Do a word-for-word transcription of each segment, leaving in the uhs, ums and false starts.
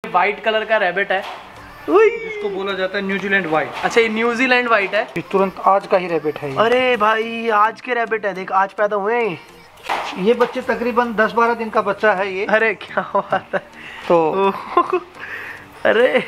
White colour का rabbit है जिसको बोला जाता है न्यूजीलैंड व्हाइट। अच्छा ये न्यूजीलैंड व्हाइट है, तुरंत आज का ही रैबिट है ये। अरे भाई आज के रैबिट है, देख आज पैदा हुए हैं ये बच्चे, तकरीबन दस बारह दिन का बच्चा है ये। अरे क्या बात है। तो अरे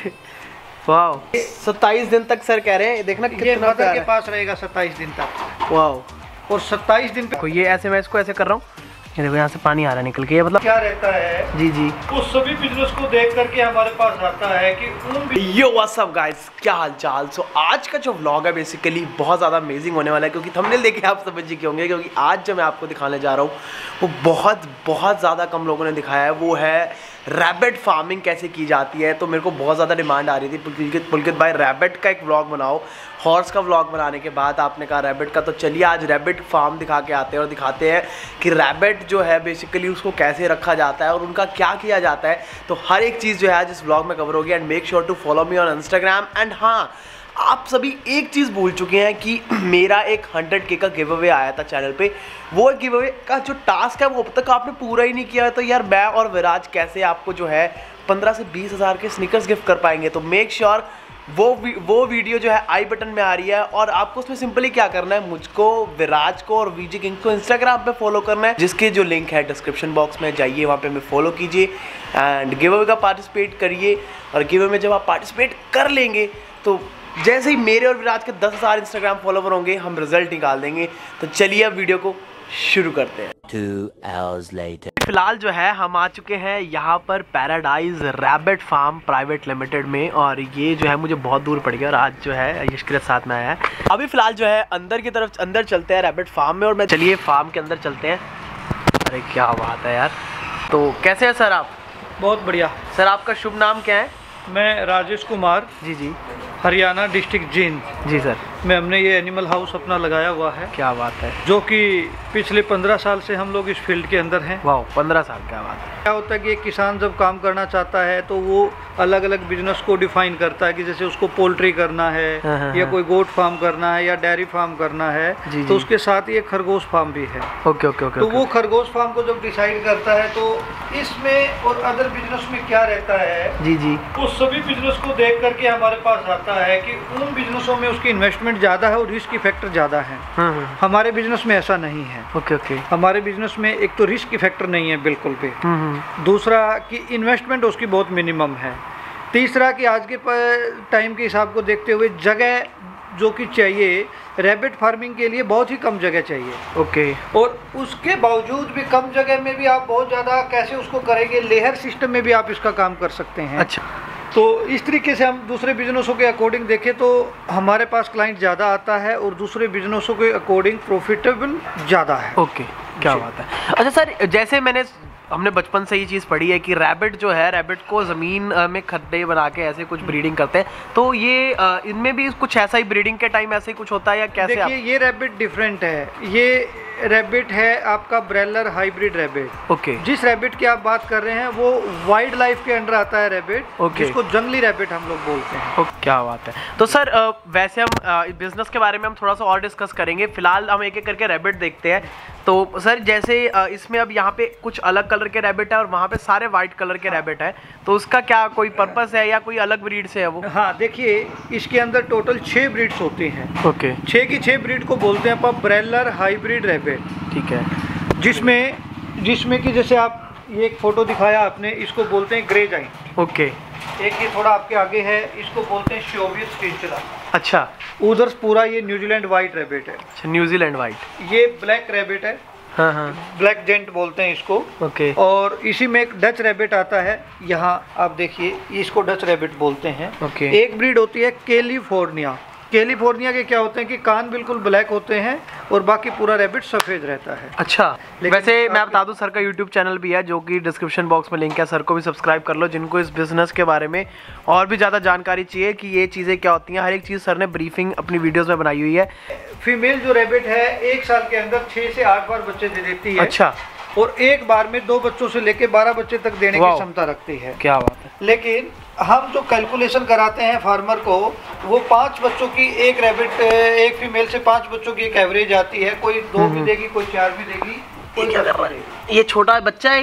वाह, सत्ताईस दिन तक सर कह रहे हैं, देखना ये मदर के पास रहेगा सत्ताईस दिन तक। वाह, और सत्ताईस दिन पे ये ऐसे मैं इसको ऐसे कर रहा हूँ, ये देखो यहाँ से पानी आ रहा है निकल के, ये मतलब क्या रहता है जी जी उस सभी बिजनेस को देख करके हमारे पास आता है कि उन यो व्हाट्स अप गाइस, क्या हाल चाल। सो आज का जो व्लॉग है बेसिकली बहुत ज़्यादा अमेजिंग होने वाला है, क्योंकि थंबनेल देखे आप समझ के होंगे, क्योंकि आज जो मैं आपको दिखाने जा रहा हूँ वो बहुत बहुत ज़्यादा कम लोगों ने दिखाया है। वो है रैबिट फार्मिंग कैसे की जाती है। तो मेरे को बहुत ज़्यादा डिमांड आ रही थी पुलकित पुलकित भाई रैबिट का एक व्लॉग बनाओ। हॉर्स का व्लॉग बनाने के बाद आपने कहा रैबिट का, तो चलिए आज रैबिट फार्म दिखा के आते हैं और दिखाते हैं कि रैबिट जो है बेसिकली उसको कैसे रखा जाता है और उनका क्या किया जाता है। तो हर एक चीज़ जो है आज इस व्लॉग में कवर होगी। And make sure to follow me on Instagram. And हाँ, आप सभी एक चीज़ भूल चुके हैं कि मेरा एक हंड्रेड के का गिव अवे आया था चैनल पे। वो गिव अवे का जो टास्क है वो अब तक आपने पूरा ही नहीं किया है। तो यार मैं और विराज कैसे आपको जो है पंद्रह से बीस हज़ार के स्निकर्स गिफ्ट कर पाएंगे। तो मेक श्योर वो वो वीडियो जो है आई बटन में आ रही है, और आपको उसमें सिंपली क्या करना है, मुझको, विराज को और वीजी किंग को इंस्टाग्राम पे फॉलो करना है, जिसके जो लिंक है डिस्क्रिप्शन बॉक्स में, जाइए वहाँ पे हमें फॉलो कीजिए एंड गिव अवे का पार्टिसिपेट करिए। और गिव अवे में जब आप पार्टिसिपेट कर लेंगे तो जैसे ही मेरे और विराज के दस हज़ार इंस्टाग्राम फॉलोवर होंगे हम रिजल्ट निकाल देंगे। तो चलिए अब वीडियो को शुरू करते हैं। Two hours later. फिलहाल जो है हम आ चुके हैं यहाँ पर paradise rabbit farm private limited में, और ये जो है मुझे बहुत दूर पड़ गया और आज जो है यश के साथ में आया है। अभी फिलहाल जो है अंदर की तरफ अंदर चलते हैं रैबिट फार्म में, और मैं चलिए फार्म के अंदर चलते हैं। अरे क्या बात है यार। तो कैसे हैं सर आप? बहुत बढ़िया सर आपका शुभ नाम क्या है? मैं राजेश कुमार, जी जी, हरियाणा डिस्ट्रिक्ट जींद जी सर। में हमने ये एनिमल हाउस अपना लगाया हुआ है। क्या बात है। जो कि पिछले पंद्रह साल से हम लोग इस फील्ड के अंदर हैं। वाह, पंद्रह साल, क्या बात है। क्या होता है कि एक किसान जब काम करना चाहता है तो वो अलग अलग बिजनेस को डिफाइन करता है कि जैसे उसको पोल्ट्री करना है, हाँ, हाँ, या हाँ। कोई गोट फार्म करना है या डेयरी फार्म करना है, जी, तो जी। उसके साथ ही एक खरगोश फार्म भी है। Okay okay okay. तो वो खरगोश फार्म को जब डिसाइड करता है तो इसमें और अदर बिजनेस में क्या रहता है, जी जी, उस सभी बिजनेस को देख करके हमारे पास आता है कि उन बिजनेसों में उसकी इन्वेस्टमेंट ज़्यादा है और रिस्क फैक्टर ज़्यादा है। हाँ हाँ। हमारे बिजनेस में ऐसा नहीं है। Okay okay. हमारे बिजनेस में एक तो रिस्क फैक्टर नहीं है बिल्कुल भी, हम्म। दूसरा कि इन्वेस्टमेंट उसकी बहुत मिनिमम है, तीसरा कि आज के टाइम के हिसाब को देखते हुए जगह जो कि चाहिए रैबिट फार्मिंग के लिए बहुत ही कम जगह चाहिए। ओके। और उसके बावजूद भी कम जगह में भी आप बहुत ज़्यादा कैसे उसको करेंगे, लेयर सिस्टम में भी आप इसका काम कर सकते हैं। अच्छा। तो इस तरीके से हम दूसरे बिजनेसों के अकॉर्डिंग देखें तो हमारे पास क्लाइंट ज़्यादा आता है और दूसरे बिजनेसों के अकॉर्डिंग प्रॉफिटेबल ज़्यादा है। ओके, क्या बात है। अच्छा सर, जैसे मैंने हमने बचपन से ये चीज़ पढ़ी है कि रैबिट जो है, रैबिट को ज़मीन में खड्डे बना के ऐसे कुछ ब्रीडिंग करते हैं, तो ये इनमें भी कुछ ऐसा ही ब्रीडिंग के टाइम ऐसे ही कुछ होता है या कैसे? देखिए ये रैबिट डिफरेंट है। ये रैबिट है आपका ब्रेलर हाइब्रिड रैबिट। ओके। जिस रैबिट की आप बात कर रहे हैं वो वाइल्ड लाइफ के अंडर आता है रैबिट, ओके। जिसको जंगली रैबिट हम लोग बोलते हैं। ओ, क्या बात है। तो सर अ, वैसे हम बिजनेस के बारे में हम थोड़ा सा और डिस्कस करेंगे, फिलहाल हम एक एक करके रैबिट देखते हैं। तो सर जैसे अ, इसमें अब यहाँ पे कुछ अलग कलर के रैबिट है और वहाँ पे सारे वाइट कलर के रैबिट है, तो उसका क्या कोई पर्पस है या कोई अलग ब्रीड से है वो? हाँ देखिए, इसके अंदर टोटल छः ब्रीड्स होती हैं। ओके। छः की छः ब्रीड को बोलते हैं अपन ब्रेलर हाइब्रिड रैबिट। ठीक है। जिसमें जिसमें कि जैसे आप ये एक फोटो दिखाया आपने, इसको बोलते हैं ग्रे जाइंट। ओके। एक ये थोड़ा आपके आगे है, इसको बोलते हैं शोवियत स्टिंचरा। अच्छा। उधर पूरा ये न्यूजीलैंड वाइट रैबिट है। अच्छा, न्यूजीलैंड वाइट। ये ब्लैक रैबिट है। हाँ हाँ। ब्लैक जेंट बोलते हैं इसको। ओके। और इसी में एक डच रैबिट आता है, यहाँ आप देखिए, इसको डच रैबिट बोलते हैं। ओके। एक ब्रीड होती है कैलिफोर्निया। कैलिफोर्निया के क्या होते हैं कि कान बिल्कुल ब्लैक होते हैं और बाकी पूरा रैबिट सफ़ेद रहता है। अच्छा। लेकिन वैसे मैं बता दूं सर का यूट्यूब चैनल भी है जो कि डिस्क्रिप्शन बॉक्स में लिंक है, सर को भी सब्सक्राइब कर लो जिनको इस बिजनेस के बारे में और भी ज़्यादा जानकारी चाहिए कि ये चीज़ें क्या होती हैं। हर एक चीज़ सर ने ब्रीफिंग अपनी वीडियोस में बनाई हुई है। फीमेल जो रैबिट है एक साल के अंदर छः से आठ बार बच्चे दे देती है। अच्छा। और एक बार में दो बच्चों से लेके बारह बच्चे तक देने की क्षमता रखती है। क्या बात है। लेकिन हम जो कैलकुलेशन कराते हैं फार्मर को, वो पांच बच्चों की एक रैबिट, एक फीमेल से पांच बच्चों की एक एवरेज आती है। कोई दो भी देगी, कोई चार भी देगी, कोई क्या कर रहा है? ये छोटा बच्चा है, ये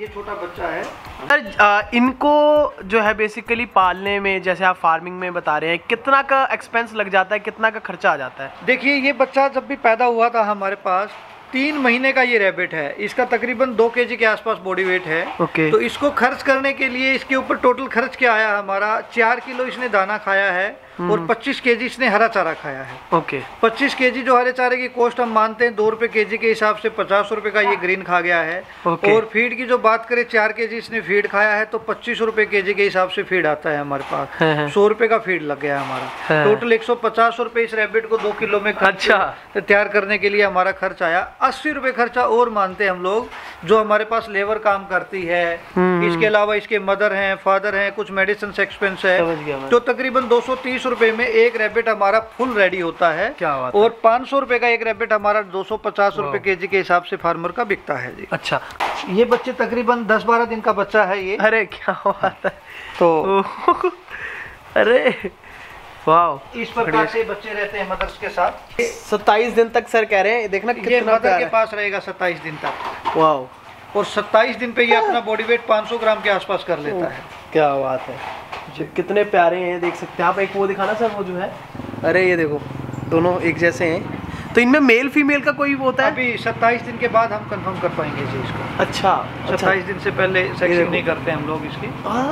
ये छोटा बच्चा है सर। आ, इनको जो है बेसिकली पालने में, जैसे आप फार्मिंग में बता रहे हैं, कितना का एक्सपेंस लग जाता है, कितना का खर्चा आ जाता है? देखिए, ये बच्चा जब भी पैदा हुआ था हमारे पास, तीन महीने का ये रैबिट है। इसका तकरीबन दो केजी के आसपास बॉडी वेट है। ओके। तो इसको खर्च करने के लिए इसके ऊपर टोटल खर्च क्या आया हमारा, चार किलो इसने दाना खाया है और पच्चीस केजी इसने हरा चारा खाया है। ओके। पच्चीस केजी जो हरे चारे की कॉस्ट हम मानते हैं दो रुपए केजी के हिसाब से, पचास रुपए का ये ग्रीन खा गया है। ओके। और फीड की जो बात करें, चार केजी इसने फीड खाया है, तो पच्चीस रुपए केजी के हिसाब से फीड आता है हमारे पास। सौ रुपए का फीड लग गया हमारा। टोटल एक सौ पचास रुपए इस रैबिट को दो किलो में अच्छा तैयार करने के लिए हमारा खर्च आया। अस्सी रुपए खर्चा और मानते हैं हम लोग, जो हमारे पास लेबर काम करती है। इसके अलावा इसके मदर हैं, फादर हैं, कुछ मेडिसिन एक्सपेंस है, तो तकरीबन दो सौ तीस रुपए में एक रैबिट हमारा फुल रेडी होता है। क्या बात है। और पाँच सौ रुपए का एक रैबिट हमारा दो सौ पचास रुपए केजी के हिसाब से फार्मर का बिकता है जी। अच्छा। ये बच्चे तकरीबन दस बारह दिन का बच्चा है ये। अरे क्या बात है। तो अरे वाह, इस प्रकार से बच्चे रहते हैं मदर्स के साथ। सत्ताईस दिन तक सर कह रहे हैं, देखना ये कितना मदर के है। पास रहेगा सत्ताईस दिन तक। वाह। और सत्ताईस दिन पे ये अपना बॉडी वेट पाँच सौ ग्राम के आसपास कर लेता है। क्या बात है जी, कितने प्यारे हैं, देख सकते हैं आप। एक वो दिखाना सर, वो जो है, अरे ये देखो, दोनों एक जैसे हैं। तो इनमें मेल फीमेल का कोई वो होता है? अभी सत्ताईस दिन के बाद हम कंफर्म कर पाएंगे जी इसको। अच्छा। सत्ताईस दिन से पहले सेक्सिंग नहीं करते हम लोग इसकी।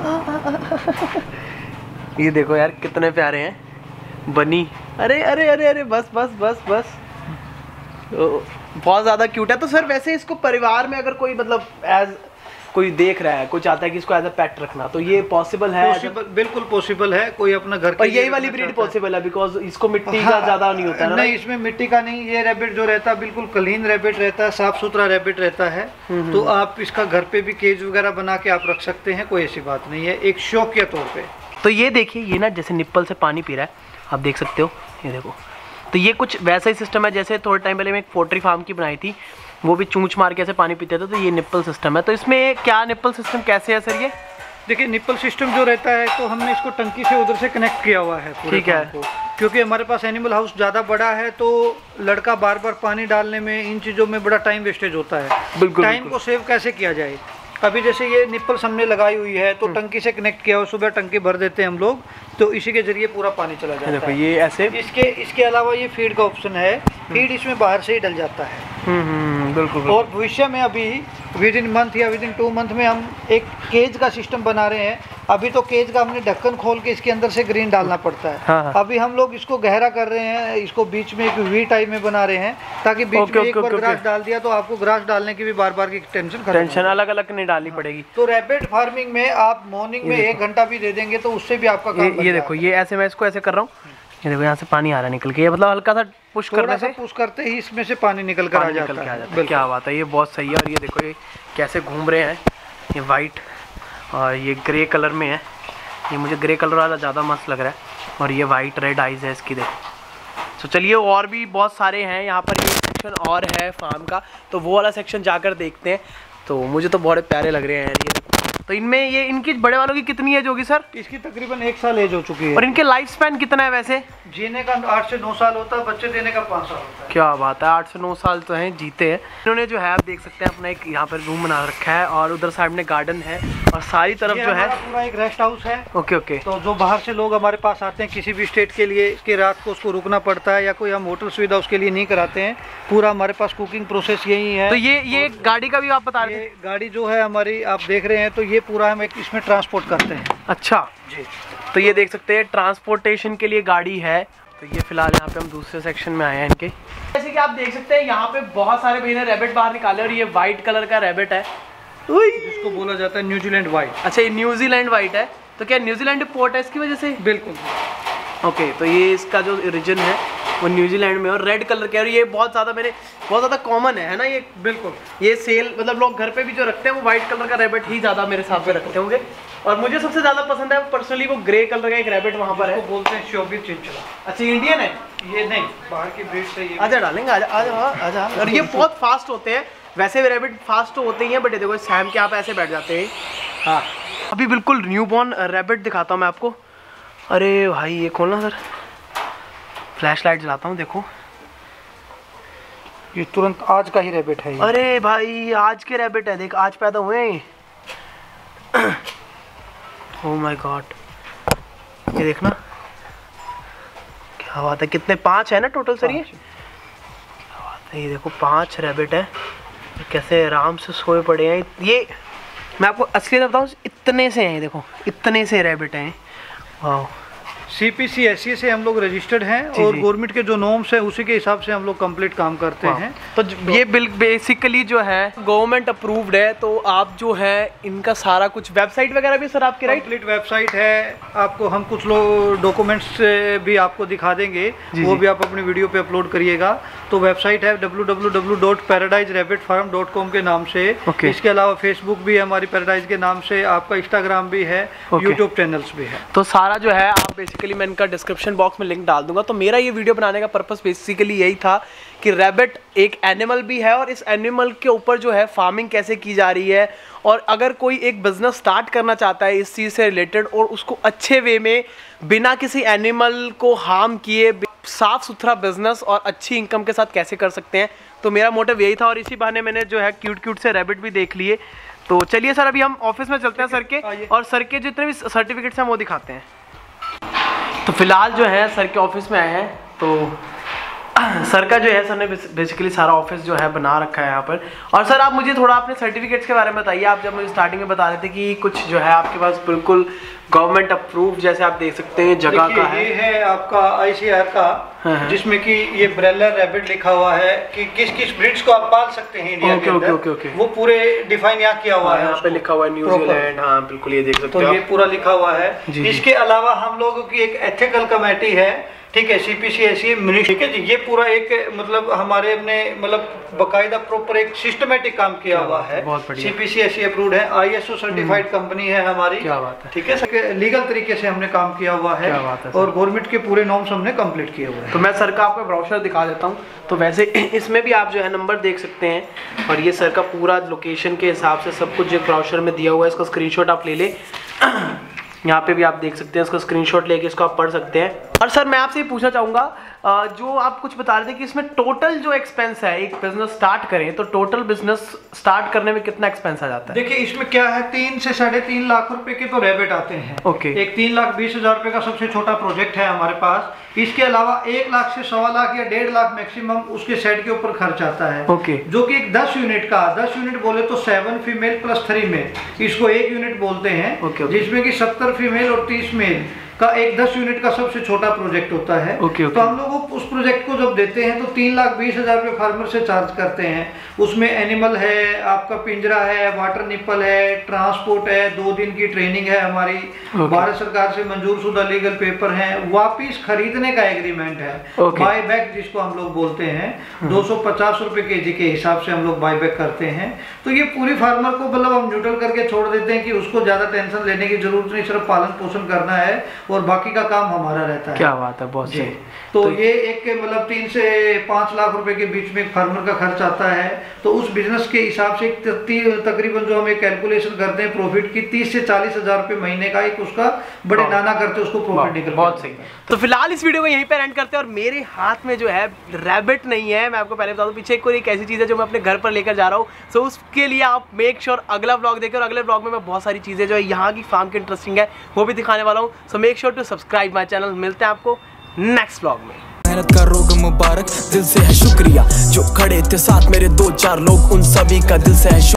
ये देखो यार, कितने प्यारे हैं बनी। अरे अरे अरे अरे बस बस बस बस, बहुत ज़्यादा क्यूट है। तो सर वैसे इसको परिवार में अगर कोई मतलब एज कोई देख रहा है, कोई चाहता है कि इसको एज अ पेट रखना, तो ये पॉसिबल है? पॉसिबल, बिल्कुल पॉसिबल है। कोई अपना घर और यही वाली ब्रीड पॉसिबल है, बिकॉज इसको मिट्टी हाँ, का ज़्यादा नहीं होता है ना? नहीं, इसमें मिट्टी का नहीं। ये रैबिट जो रहता है बिल्कुल क्लीन रैबिट रहता है, साफ सुथरा रैबिट रहता है। तो आप इसका घर पे भी केज वगैरह बना के आप रख सकते हैं, कोई ऐसी बात नहीं है, एक शौक के तौर पे। तो ये देखिए, ये ना जैसे निप्पल से पानी पी रहा है, आप देख सकते हो, ये देखो। तो ये कुछ वैसा ही सिस्टम है जैसे थोड़े टाइम पहले मैं एक पोल्ट्री फार्म की बनाई थी, वो भी चूंच मार के ऐसे पानी पीते थे। तो ये निप्पल सिस्टम है। तो इसमें क्या निप्पल सिस्टम कैसे है सर ये? देखिए, निप्पल सिस्टम जो रहता है, तो हमने इसको टंकी से उधर से कनेक्ट किया हुआ है। ठीक है। क्योंकि हमारे पास एनिमल हाउस ज़्यादा बड़ा है, तो लड़का बार बार पानी डालने में, इन चीज़ों में बड़ा टाइम वेस्टेज होता है। बिल्कुल। टाइम को सेव कैसे किया जाए? अभी जैसे ये निप्पल्स हमने लगाई हुई है, तो टंकी से कनेक्ट किया हुआ, सुबह टंकी भर देते हैं हम लोग, तो इसी के जरिए पूरा पानी चला जाता है। देखो ये ऐसे। इसके इसके अलावा ये फीड का ऑप्शन है, फीड इसमें बाहर से ही डल जाता है। हम्म बिल्कुल। और भविष्य में अभी विद इन मंथ या विद इन टू मंथ में हम एक केज का सिस्टम बना रहे हैं। अभी तो केज का हमने ढक्कन खोल के इसके अंदर से ग्रीन डालना पड़ता है। हाँ हाँ। अभी हम लोग इसको गहरा कर रहे हैं, इसको बीच में एक वी टाइप में बना रहे हैं, ताकि बीच ओके, में एक ओके, बार ओके, ग्रास डाल दिया तो आपको ग्रास डालने की भी बार बार की टेंशन खत्म। टेंशन अलग अलग नहीं डालनी पड़ेगी। तो रैबिट फार्मिंग में आप मॉर्निंग में एक घंटा भी दे देंगे तो उससे भी आपका काम ये, बन ये देखो, ये ऐसे मैं इसको ऐसे कर रहा हूँ, ये देखो यहाँ से पानी आ रहा है निकल के। ये मतलब हल्का सा पुश करने से, पुश करते ही इसमें से पानी निकल कर आ जाता निकल के आ जाता है। है। क्या बात है, ये बहुत सही है। और ये देखो ये कैसे घूम रहे हैं, ये वाइट और ये ग्रे कलर में है। ये मुझे ग्रे कलर वाला ज़्यादा मस्त लग रहा है। और ये वाइट रेड आइज है इसकी, देखो। तो चलिए, और भी बहुत सारे हैं यहाँ पर। ये सेक्शन और है फार्म का, तो वो वाला सेक्शन जाकर देखते हैं। तो मुझे तो बहुत प्यारे लग रहे हैं यार ये। तो इनमें ये इनकी बड़े वालों की कितनी एज होगी सर? इसकी तकरीबन एक साल एज हो चुकी है। और इनके लाइफ स्पैन कितना है वैसे? जीने का आठ से नौ साल होता है, बच्चे देने का पाँच साल होता है। क्या बात है, आठ से नौ साल तो हैं, जीते हैं इन्होंने। जो है आप देख सकते हैं, अपना एक यहाँ पर रूम बना रखा है, और उधर साइड में गार्डन है, और सारी तरफ जो है पूरा एक रेस्ट हाउस है। Okay okay. तो जो बाहर से लोग हमारे पास आते हैं किसी भी स्टेट के लिए, कि रात को उसको रुकना पड़ता है, या कोई हम होटल सुविधा उसके लिए नहीं कराते हैं। पूरा हमारे पास कुकिंग प्रोसेस यही है। तो ये ये गाड़ी का भी आप बता रहे थे? गाड़ी जो है हमारी, आप देख रहे हैं, तो ये पूरा हम एक इसमें ट्रांसपोर्ट करते हैं। अच्छा जी। तो ये देख सकते हैं, ट्रांसपोर्टेशन के लिए गाड़ी है। तो ये फिलहाल यहाँ पे हम दूसरे सेक्शन में आए हैं इनके। जैसे कि आप देख सकते हैं, यहाँ पे बहुत सारे भैया ने रैबिट बाहर निकाले, और ये वाइट कलर का रैबिट है, जिसको बोला जाता है न्यूजीलैंड वाइट। अच्छा, ये न्यूजीलैंड वाइट है। तो क्या न्यूजीलैंड पोर्ट है इसकी वजह से? बिल्कुल। ओके। तो ये इसका जो रीजन है वो न्यूजीलैंड में, और रेड कलर के, और ये बहुत ज़्यादा मेरे बहुत ज़्यादा कॉमन है है ना ये? बिल्कुल। ये सेल मतलब लोग घर पे भी जो रखते हैं वो वाइट कलर का रैबिट ही ज़्यादा मेरे साथ में रखते होंगे। और मुझे सबसे ज़्यादा पसंद है पर्सनली वो ग्रे कलर का एक रैबिट वहाँ पर है, वो बोलते हैं शोबित चिंचला। अच्छा, इंडियन है ये? नहीं, बाहर की ब्रीड से ये। आजा डालेंगे, आजा आजा आजा। और ये बहुत फास्ट होते हैं, वैसे भी रैबिट फास्ट तो होते ही हैं, बट देखो सैम के आप ऐसे बैठ जाते हैं। हाँ, अभी बिल्कुल न्यू बॉर्न रैबिट दिखाता हूँ मैं आपको। अरे भाई, ये खोलना सर, फ्लैश लाइट जलाता हूँ, देखो ये तुरंत आज का ही रैबिट है ये। अरे भाई, आज के रैबिट है, देख आज पैदा हुए हैं। ओह माय गॉड, ये देखना क्या बात है, कितने पांच है ना टोटल सर? ये क्या बात है, ये देखो पांच रैबिट है, कैसे आराम से सोए पड़े हैं। ये मैं आपको असलियत बताऊं, इतने से हैं, देखो इतने से रैबिट हैं। वाह, सीपीसी एससी से हम लोग रजिस्टर्ड हैं और गवर्नमेंट के जो नॉर्म्स हैं उसी के हिसाब से हम लोग कंप्लीट काम करते हैं। तो, तो ये बिल बेसिकली जो है गवर्नमेंट अप्रूव्ड है। तो आप जो है इनका सारा कुछ वेबसाइट वगैरह भी सर आपके राइट? कंप्लीट वेबसाइट है, आपको हम कुछ लोग डॉक्यूमेंट्स भी आपको दिखा देंगे, वो भी आप अपनी वीडियो पे अपलोड करिएगा। तो वेबसाइट है W W W dot paradise rabbit farm dot com के नाम से। okay. इसके अलावा फेसबुक भी है हमारी पैराडाइज के नाम से, आपका इंस्टाग्राम भी है, okay. यूट्यूब चैनल्स भी है। तो सारा जो है आप बेसिकली मैं इनका डिस्क्रिप्शन बॉक्स में लिंक डाल दूंगा। तो मेरा ये वीडियो बनाने का पर्पस बेसिकली यही था कि रैबिट एक एनिमल भी है और इस एनिमल के ऊपर जो है फार्मिंग कैसे की जा रही है, और अगर कोई एक बिजनेस स्टार्ट करना चाहता है इस चीज़ से रिलेटेड और उसको अच्छे वे में बिना किसी एनिमल को हार्म किए साफ सुथरा बिजनेस और अच्छी इनकम के साथ कैसे कर सकते हैं, तो मेरा मोटिव यही था। और इसी बहाने मैंने जो है क्यूट क्यूट से रैबिट भी देख लिए। तो चलिए सर, अभी हम ऑफिस में चलते हैं सर के, और सर के जितने भी सर्टिफिकेट्स हैं वो दिखाते हैं। तो फिलहाल जो है सर के ऑफिस में आए हैं। तो सर का जो है, सर ने बेसिकली सारा ऑफिस जो है बना रखा है यहाँ पर। और सर आप मुझे थोड़ा अपने सर्टिफिकेट्स के बारे में बताइए। आप जब मुझे स्टार्टिंग में बता रहे थे कि कुछ जो है आपके पास बिल्कुल गवर्नमेंट अप्रूव, जैसे आप देख सकते हैं जगह का है। ये है आपका आईसीआर का, हाँ। जिसमें कि ये ब्रेलर रैबिट लिखा हुआ है कि किस किस ब्रीड्स को आप पाल सकते हैं इंडिया ओके, के अंदर। Okay, okay, okay. वो पूरे डिफाइन यहाँ किया हुआ है, यहाँ पे लिखा हुआ है न्यूजीलैंड। हाँ बिल्कुल, ये देख सकते हो। तो ये पूरा लिखा हुआ है। इसके अलावा हम लोगों की एक एथिकल कमेटी है, ठीक है, सीपीसी एससी मिनिस्ट्री, ठीक है जी। ये पूरा एक मतलब हमारे अपने मतलब बकायदा प्रॉपर एक सिस्टमेटिक काम किया हुआ है। सीपीसी एससी अप्रूव्ड है, आईएसओ सर्टिफाइड कंपनी है हमारी। क्या बात है, ठीक है, लीगल तरीके से हमने काम किया हुआ है, और गवर्नमेंट के पूरे नॉर्म्स हमने कंप्लीट किए हुए हैं। तो मैं सर का आपको ब्राउचर दिखा देता हूँ। तो वैसे इसमें भी आप जो है नंबर देख सकते हैं, और ये सर का पूरा लोकेशन के हिसाब से सब कुछ जो ब्राउचर में दिया हुआ है, इसका स्क्रीनशॉट आप ले ले। यहाँ पे भी आप देख सकते हैं, इसका स्क्रीनशॉट लेके इसको आप पढ़ सकते हैं। और सर मैं आपसे ये पूछना चाहूँगा, जो आप कुछ बता रहे थे कि इसमें टोटल जो एक्सपेंस है एक बिजनेस स्टार्ट करें, तो टोटल बिजनेस स्टार्ट करने में कितना एक्सपेंस आ जाता है? देखिए इसमें क्या है, तीन से साढ़े तीन लाख रुपए के तो रैबिट आते हैं। ओके। एक तीन लाख बीस हजार रुपए का सबसे छोटा प्रोजेक्ट है हमारे पास। इसके अलावा एक लाख से सवा लाख या डेढ़ लाख मैक्सिमम उसके सेट के ऊपर खर्च आता है। ओके। जो कि एक दस यूनिट का, दस यूनिट बोले तो seven female plus three male, इसको एक यूनिट बोलते हैं। Okay, okay. जिसमें कि सत्तर फीमेल और तीस मेल का एक दस यूनिट का सबसे छोटा प्रोजेक्ट होता है। Okay, okay. तो हम लोग उस प्रोजेक्ट को जब देते हैं तो तीन लाख बीस हजार रुपये फार्मर से चार्ज करते हैं। उसमें एनिमल है, आपका पिंजरा है, वाटर निप्पल है, ट्रांसपोर्ट है, दो दिन की ट्रेनिंग है हमारी, भारत सरकार से मंजूर शुदा लीगल पेपर है, वापिस खरीदने का एग्रीमेंट है, बाय बैक जिसको हम लोग बोलते हैं, दो सौ पचास रुपए के जी के हिसाब से हम लोग बाय बैक करते हैं। तो ये पूरी फार्मर को मतलब हम न्यूट्रल करके छोड़ देते हैं कि उसको ज्यादा टेंशन लेने की जरूरत नहीं, सिर्फ पालन पोषण करना है और बाकी का काम हमारा रहता है। क्या बात है, बहुत सही। तो, तो ये एक मतलब तीन से पाँच लाख रुपए के बीच में फार्मर का खर्च आता है। तो उस बिजनेस के हिसाब से तकरीबन जो हम एक कैलकुलेशन करते हैं प्रॉफिट की, तीस से चालीस हजार रुपए महीने का एक उसका बड़े नाना करते उसको प्रॉफिट निकल। बहुत सही। तो फिलहाल इस वीडियो को यहीं पर एंड करते हैं। और मेरे हाथ में जो है रैबिट नहीं है, मैं आपको पहले बता दूं, पीछे कोई एक ऐसी चीज़ है जो मैं अपने घर पर लेकर जा रहा हूँ। सो उसके लिए आप मेक श्योर अगला ब्लॉग देखें, और अगले ब्लॉग में मैं बहुत सारी चीज़ें जो है यहाँ की फार्म की इंटरेस्टिंग है वो भी दिखाने वाला हूँ। So make sure to subscribe my channel. मिलते हैं आपको नेक्स्ट ब्लॉग में। मेहनत का रोग मुबारक, दिल से है शुक्रिया जो खड़े थे साथ मेरे दो चार लोग, उन सभी का दिल से है।